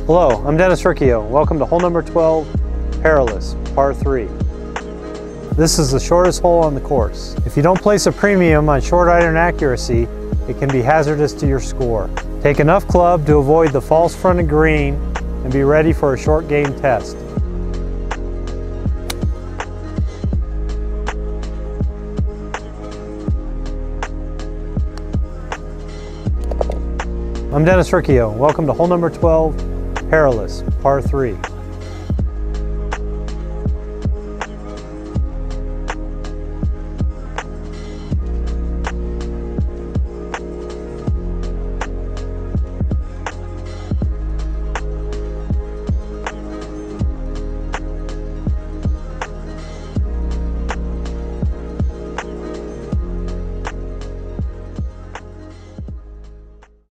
Hello, I'm Dennis Riccio. Welcome to hole number 12, Perilous, par 3. This is the shortest hole on the course. If you don't place a premium on short iron accuracy, it can be hazardous to your score. Take enough club to avoid the false fronted green and be ready for a short game test. I'm Dennis Riccio. Welcome to hole number 12, Perilous, par 3.